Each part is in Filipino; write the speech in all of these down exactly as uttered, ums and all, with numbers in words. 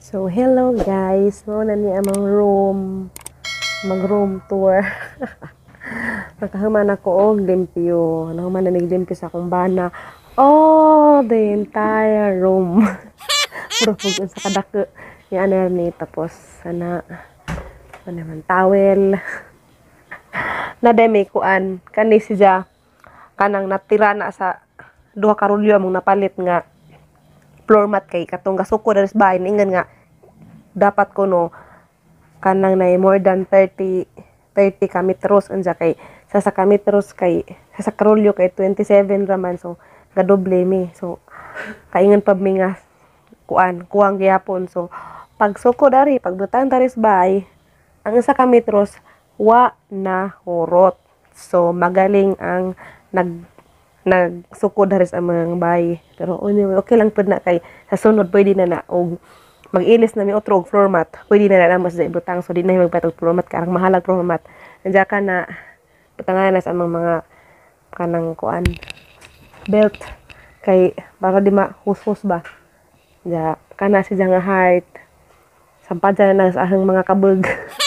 So, hello guys. Muna ni among room. Mag-room tour. Nakahuman ako og limpyo. Nahuman na naglimpyo sa akong bana. Oh, the entire room. Puro pugod sa kadako. Yan na ni tapos sana ano naman towel. Na demi kuan kani siya kanang natira na sa duha ka rolyo among napalit nga floor mat kay katong gasuko diri sa bahay ingon nga dapat ko no kanang nay more than thirty ka metros unsa kay sa sa ka metros kay sa sa karolyo kay twenty-seven raman so gadoble mi so kaingon pa mi nga kuan kuwang gyapon so pag suko dari pagbutang dari sa bahay ang isa ka metros wa na horot so magaling ang nag nagsuko dari sa mga bahay pero anyway, okay lang pud na kay sa sunod pwede na na og mag-ilis na mi otro og floor mat pwede na na mas ibutang so di na magpatog floor mat karang mahalag floor mat nandiya ka na butangan na sa among mga kanang kuan belt kay para di mahus-hus ba ja kana si nga heart sampad na sa ahang mga kabog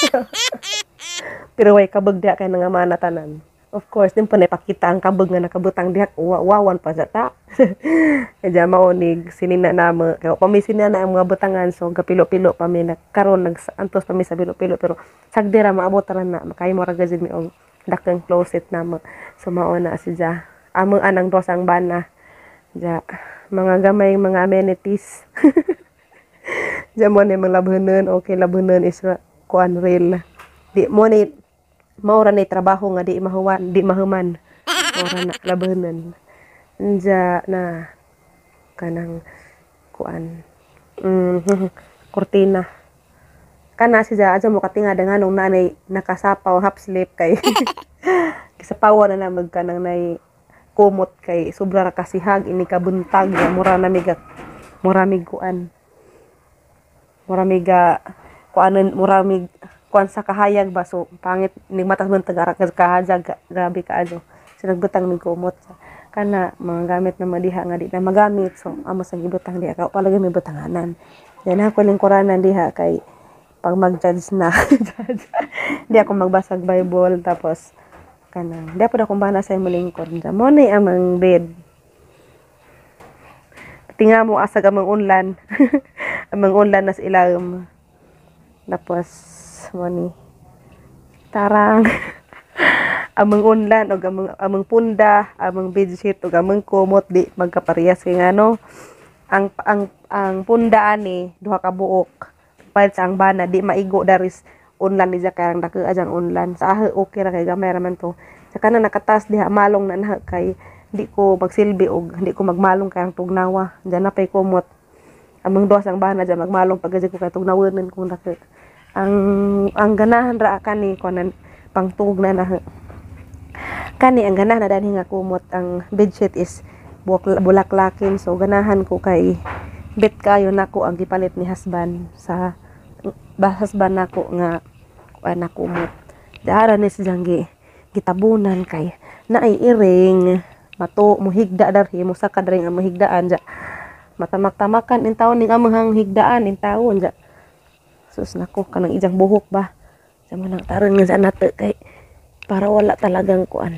pero way kabog diha kay nga manatanan. Of course, din pa na ipakita ang kabog nga nakabutang diha. Wawan pa sa ta. Kaya maonig, sinina na mo. Kaya pamisin na na ang mga butangan. So, kapilo-pilo pa mi. Karon nag-antos pa mi sa pilo-pilo. Pero, sagdira, maabotaran na. Makay mo ragazin mi og dakang closet na mo. So, mauna si Diya. Among anang dosang bana. Diya, mga gamay, mga amenities. Diya mo na mga labunan. Okay, labunan is kuan real. Di mo na maura na trabaho nga di mahuwan, di mahuman. Maura na labanan. Nja na kanang kuan. Mm, kurtina. Kana siya aja mo katinga nga nung nanay nakasapaw half sleep kay kisapawa na namag kanang nay kumot kay sobra ra kasihag ini kabuntag mura na miga mura mig kuan. Mura miga kuanon mura mig kuan sa kahayag ba so pangit ning matas man tagara kahajag grabe ka ano so nagbutang mig kumot kana mga gamit na madiha nga di na magamit so amo sa gibutang diha ka palagi may butanganan yan ako ning Quranan diha kay pag mag-judge na di ako magbasag Bible tapos kana di ako akong bana sa imong lingkod mo ni amang bed tinga mo asag amang unlan amang unlan nas ilawom tapos money tarang among unlan og among among punda among bedsheet og among kumot di magkaparehas kay ngano ang ang ang punda ani duha ka buok palit sa ang bana di maigo daris unlan ni karang dako ajang unlan sa ahe okay ra kay gamay ra man to saka na nakatas diha malong na na kay di ko magsilbi og hindi ko magmalong kay ang tugnawa diyan na pay kumot among duha sang bana diyan magmalong pag ko kay tugnawonen kung dako ang ang ganahan ra kani kunan pangtug na na kani ang ganahan na dani nga kumot ang bedsheet is bulaklakin so ganahan ko kay bet kayo nako ang gipalit ni husband sa husband nako nga kuan na kumot dara ni siyanggi gitabunan kay naay iring mato muhigda darhi mo sa kadring ang mahigdaan ja matamak-tamakan in taon ning among higdaan in taon ja sus nako kanang ijang buhok ba sama nang taron nga sa nato kay para wala talagang kuan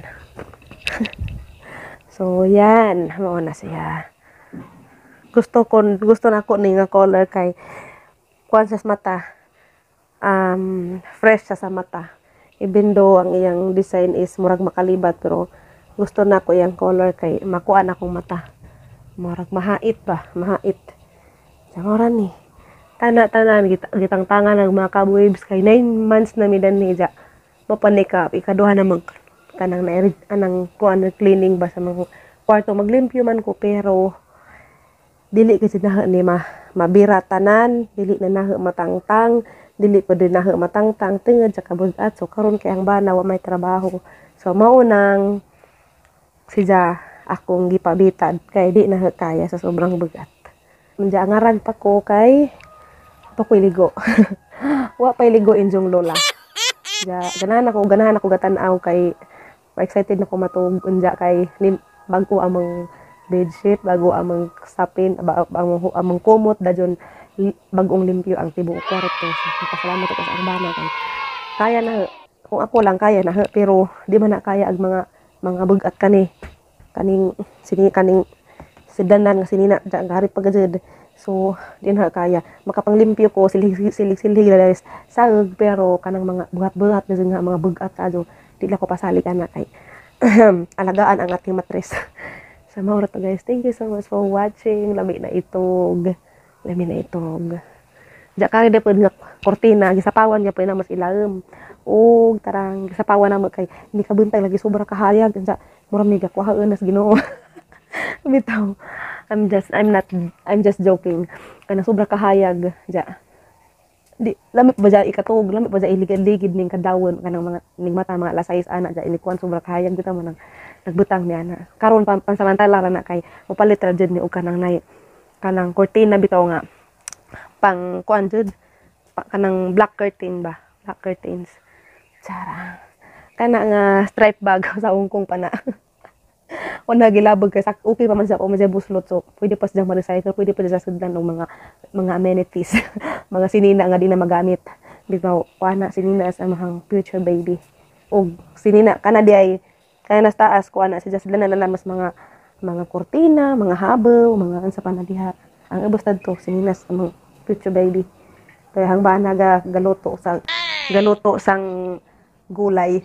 so yan mao na siya gusto ko gusto nako ni nga color kay kuan sa mata um fresh sa, sa mata even though ang iyang design is murag makalibat pero gusto nako iyang color kay makuan akong mata murag mahait ba mahait samora ni tana-tanan gitang tangan ng mga kabwebs kay nine months na midan ni ja mapanikap ikaduha na mag kanang na anang kuan cleaning ba sa mga kwarto maglimpyo man ko pero dili kasi na ni ma mabira tanan dili na nahe matangtang dili pa din nahe matangtang tungod sa kabugat so karon kay ang bana wa may trabaho so maunang siya akong gipabitad kay di na kaya sa sobrang bugat unja ngarag pa ko kay pa ko iligo. Wa pa iligo injong lola. Ja, ganahan ako, ganahan ako gatan-aw kay excited na ko matug unja kay bago among bedsheet, bago among sapin, among among kumot dajon bagong limpyo ang tibuok kwarto. So, nagpasalamat ako sa angbana kay kaya na kung ako lang kaya na pero di man na kaya ang mga mga bugat kani kaning sini kaning sedanan nga sinina gari pagajud. So di na kaya makapanglimpyo ko silig silig silig silig sagog pero kanang mga buhat-buhat nga mga bugat kadto di la ko pasali kana kay alagaan ang ating matres. Sa so, maura to guys, thank you so much for watching. Lami na itog lami na itog ja kay de pud nga kortina gisapawan niya pud na mas ilaem og tarang gisapawan na mo kay hindi ka buntag lagi sobra kahayag ja mura mi gakuhaon nas Ginoo. Bitaw I'm just I'm not I'm just joking kana sobra kahayag ja di lamip ba ja ikatog lamip ba ja iligid-ligid ning kadawon kanang mga ning mata mga lasais ana ja inikuan sobra kahayag bitaw man nagbutang niya na karon pan, pansamantala ra na kay mopalit ra jud ni og kanang nay kanang cortina bitaw nga pang kuan jud pa, kanang black curtain ba black curtains tsara kana nga stripe bag sa ungkong pana. Una gilabog kay sak okay pa man sa o man buslot so pwede pa sa ma-recycle pwede pa sa sudlan og mga mga amenities mga sinina nga di na magamit bitaw kuana sinina sa amang future baby og sinina kana di ay kaya nas taas kuana sa sudlan na mas mga mga kortina mga habaw mga ansa pa na diha ang ubos tadto sininas amang future baby kaya hang bana ga galuto sa galuto sang gulay.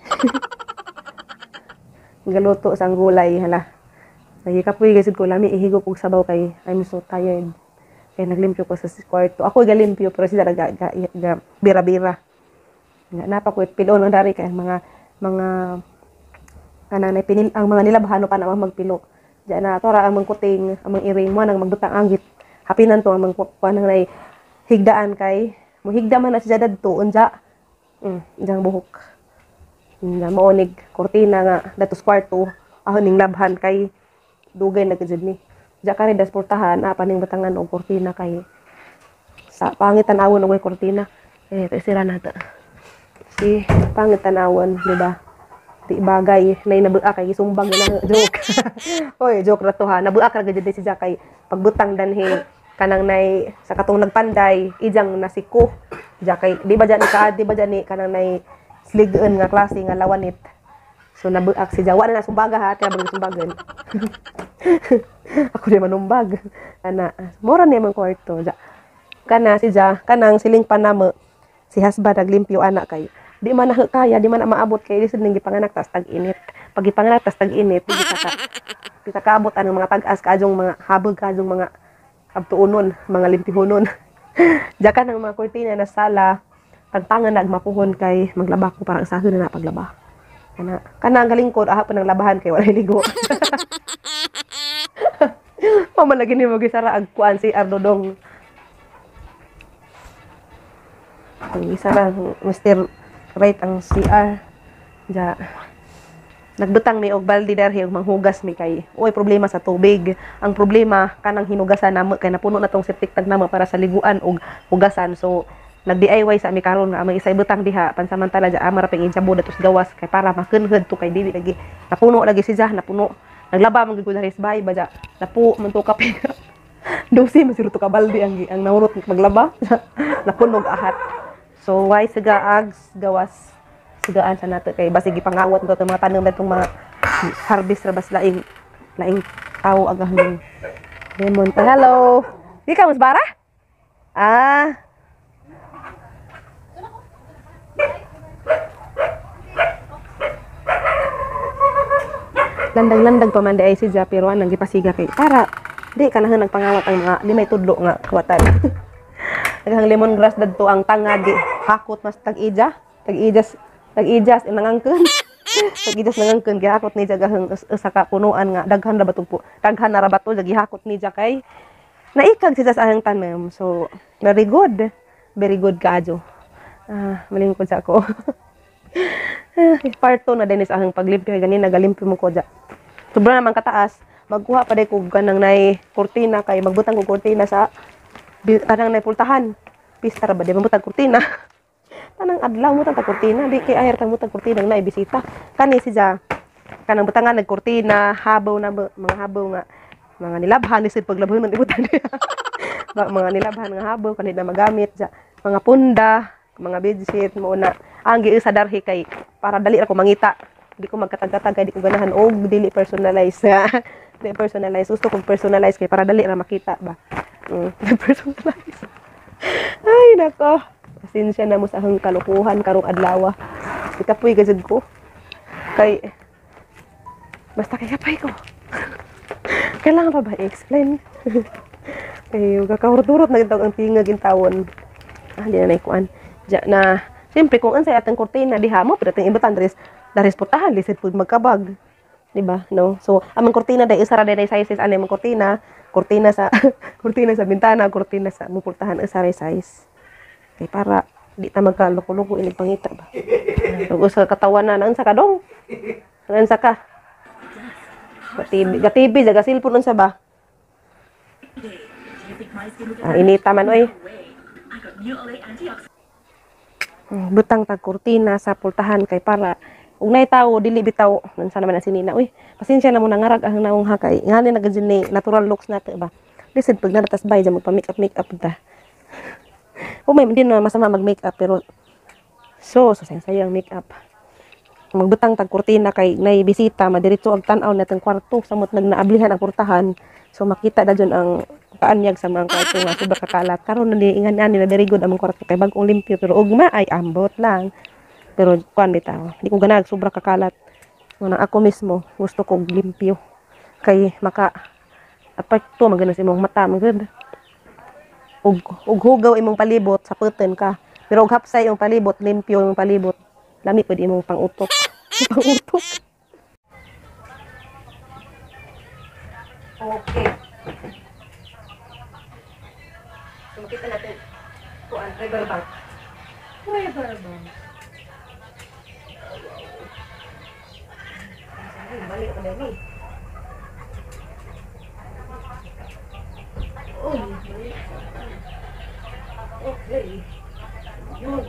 Galuto sang gulay hala. Lagi kapoy gyud ko lami ihigop og sabaw kay I'm so tired. Kay naglimpyo ko sa kwarto. Ako galimpyo pero sila ga, ga, ga bira-bira. Nga napa ko pilon ang dari kay mga mga kanang pinil ang mga nilabhano pa na magpilo. Diyan na to ra ang mangkuting amang iring mo nang magbutang anggit. Hapinan to ang mangkuan nang nay higdaan kay mo higda man na siya dadto unja. Mm, jang buhok. Nga maonig kortina nga datos kwarto ahon ning labhan kay dugay na gid ni ja kani das portahan apa ning batangan og kortina kay sa pangit tan-awon og kortina eh sira na ta si pangit tan-awon di ba di bagay nay nabua kay gisumbang na joke. Oy joke ra to ha nabua ra gid si ja kay pagbutang danhi kanang nay sa katong nagpanday ijang nasiko ja kay di ba ja ni ka di ba ja ni kanang nay sligen nga klase nga lawanit. So nabuak si Jawa na sumbaga ha, kaya bagay sumbagan. Ako di manumbag. Ana, mora niya man kwarto. Ja. Kana si Ja, kanang siling panamo si husband naglimpyo anak kay. Di man na kaya, di man na maabot kay lisod ning gipanganak tas tag-init. Pag gipanganak tas tag-init, di ka kita kaabot ang mga tag-as kadjong mga habog kadjong mga kabtuonon, mga limpihonon. Ja kanang mga kurtina na sala pagtangan nagmapuhon kay maglaba ko parang sa na paglaba. Kana kana ang galingkod aha pa nang labahan kay wala ligo. Mama lagi ni mo gisara ag kuan si Ardodong. Ang isa ra Mister Right ang C R. Ja nagbutang ni og balde darhi og manghugas mi kay oy problema sa tubig. Ang problema kanang hinugasan namo kay napuno na tong septic tank namo para sa liguan og hugasan. So nag-D I Y sa mi karon nga amang isay butang diha pansamantala ja amara pang injabo datos gawas kay para makenhed to kay dili lagi napuno lagi si Jah napuno naglaba man gud sa risbay ba ja napu man to kape dosi man siro to ka balde ang ang naurot maglaba napunog ahat so why siga ags gawas sigaan sa nato kay basig gipangawat to mga tanom datong mga harvest ra bas laing laing tao agahon lemon pa hello di ka mas bara ah landang-landang pa man di ay si Ja pero anang gipasiga kay para di kanahan nagpangawat ang mga di may tudlo nga kawatan. Naghang lemongrass dadto ang tangad di hakot mas tag-ija tag-ijas tag-ijas nangangken tag-ijas nangangken gihakot ni Ja gahang usa ka punuan nga daghan ra bato po daghan na ra bato gihakot ni Ja kay naikag si Ja sa ahang tanom so very good very good kaadyo ah malingkod sa ako. Parto na din is ahang paglimpyo ganin nagalimpyo mo ko ja. Sobra naman kataas, magkuha pa day ko kanang nay kurtina kay magbutang ko kurtina sa kanang nay pultahan. Pista ra ba di mabutang kurtina. Tanang adlaw mo tang kurtina, di kay ayer tang butang kurtina na bisita. Kani si Ja kanang butangan nag kurtina, habaw na mga habaw nga mga nilabhan ni sid paglabhon man ibutang. Ba- mga nilabhan nga habo kanid na magamit ja mga punda, mga bedsheet mo na ang giu sa darhi kay para dali ra ko mangita. Di ko magkatag-katag kay di ko ganahan og dili personalize. Di personalize. Gusto kong personalize kay para dali ra makita ba. Mm, personalize. Ay nako. Pasensya na mo sa akong kalukuhan karong adlaw. Ikapoy gazud ko. Kay basta kay kapay ko. Kailangan pa ba i-explain? Ay, kakahurot-hurot na gitawag ang tingag gintawon. Ah, di na naikuan. Diya na, siyempre, kung ansay atang kurtina, diha mo, pero atang ibatan, daris, daris putahan, lisit po magkabag. Diba? No? So, amang kurtina, dahil isara dahil sizes, ano yung kurtina, kurtina sa, kurtina sa bintana, kurtina sa mupultahan, isara size. Kaya para, di ta magkaluko-luko, inig pangita ba? Kung sa katawan na, naan sa ka dong? Naan sa ka? Gatibi, gatibi, jaga silpon nun sa ba? Ah, inita man, oy. Butang tag kurtina sa pultahan kay para ug nay tawo dili bitaw nansa naman ang sinina. Uy, pasensya na mo nangarag ang naong hakay. Ngani na gid ni natural looks nato ba. Listen pag naratas bay ja magpa make up make up ta. O may hindi na masama mag make up pero so so sayang sayang make up. Magbutang tag kurtina kay nay bisita madiretso og tan-aw natong kwarto samot nagnaablihan ang kurtahan. So makita na dyan ang paanyag sa mga kwarto nga sobra kakalat. Karon na niingan ani na very good ang kwarto kay bagong limpyo pero ugma ay ambot lang. Pero kuan bitaw, di ko ganag sobra kakalat. Nga ako mismo gusto ko limpyo. Kay maka apart to magana sa imong mata magud. Ug ug hugaw imong palibot sa puten ka. Pero ug hapsay imong palibot, limpyo imong palibot. Lami pud imong pangutok. Pangutok. Okay. So, makita natin kuan river bank. River bank. Ay, balik ko dali. Oh, okay. Yun.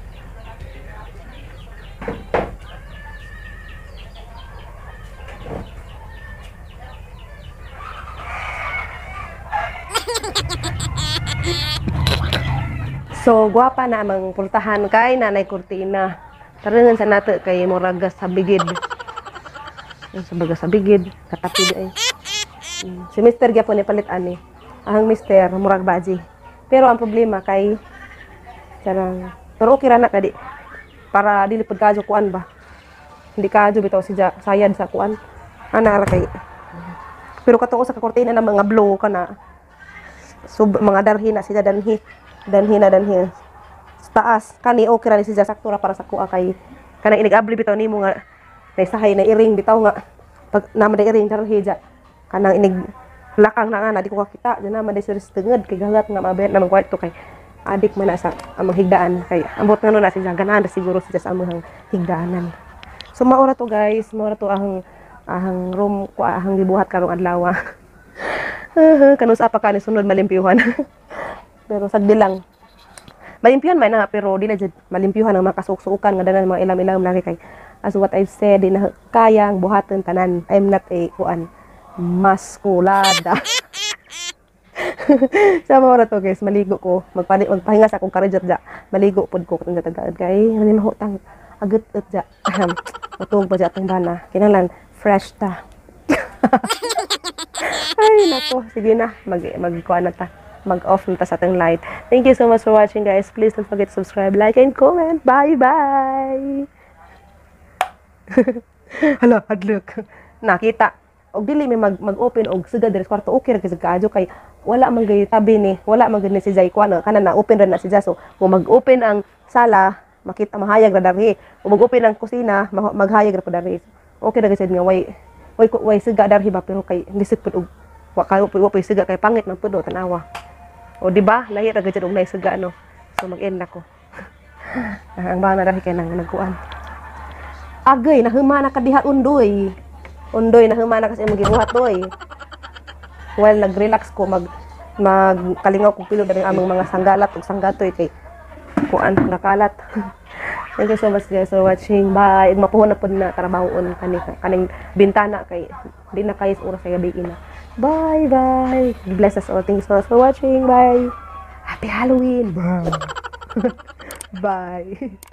So, gwapa na amang pultahan kay nanay kurtina. Tarangan sa nato kay murag sa bigid. Sa baga sa bigid, katapid ay. Mm. Si mister gyapon ni palit ani. Ang mister murag baji. Pero ang problema kay sarang pero okay ra na kadi. Para dili pud kadyo kuan ba. Hindi kadyo bitaw si sayad sa kuan. Ana ra kay. Pero katong sa kurtina na mga blow kana. Sub mga darhi na sila danhi. Danhi na danhi. Sa taas kani okay ra ni siya sakto ra para sa kuha kay kanang inig-abli bitaw nimo nga naisahay na iring bitaw nga pag naman na iring darhi ja kanang inig lakang na nga na di ko kakita diyan naman day serious tenged kay gagat nga mabayad na kwarto kay adik man na sa among higdaan kay ambot nga no na siya ganahan siguro siya sa among higdaanan. So maura to guys, maura to ang ahang room ko ahang gibuhat karong adlaw. Kanus apa kani sunod malimpyuhan. Pero sagdi lang. Malimpyuhan man na pero dili jud malimpyuhan ang makasuksukan nga danan mga ilam-ilam lagi kay as what I've said din kayang buhaton tanan. I'm not a kuan maskulada. Sama ora to guys, maligo ko. Magpani magpahinga sa akong karejot ja. Maligo pod ko katong tagad kay ani mahutang agut ut ja. Utong pa ja atong bana. Kinahanglan fresh ta. Ay nako, sige na mag magkuan na ta. Mag-off na ta sa atong light. Thank you so much for watching guys. Please don't forget to subscribe, like, and comment. Bye bye. Hala, hadlok. Nakita. Og dili may mag mag-open og suga diri sa kwarto okay ra kasi kaadyo kay wala man gay tabi ni, wala man gid ni si Jay kuan kana na open ra na si Jay. So kung mag-open ang sala, makita mahayag ra dari. Kung mag-open ang kusina, maghayag ra pa dari. Okay ra kasi nga way way way suga dari ba pero kay lisod pud og wa kayo pud wa suga kay pangit man pud tanawa. O di ba? Lahi ra gid og nay suga no. So mag-end na ko. Ang bana dari kay nang nagkuan. Agay nahuma na kadiha undoy. Undoy na humana kasi imong gibuhat doy. Well, nag-relax ko mag magkalingaw kog pilo daring among mga sanggalat ug sanggatoy kay kuan nakalat. Thank you so much guys for watching. Bye. Ug mapuhon na pud na trabahon kani kaning bintana kay di na kay oras sa gabi ina. Bye, bye. Bless us all. Thanks so much for watching. Bye. Happy Halloween. Bye. Bye.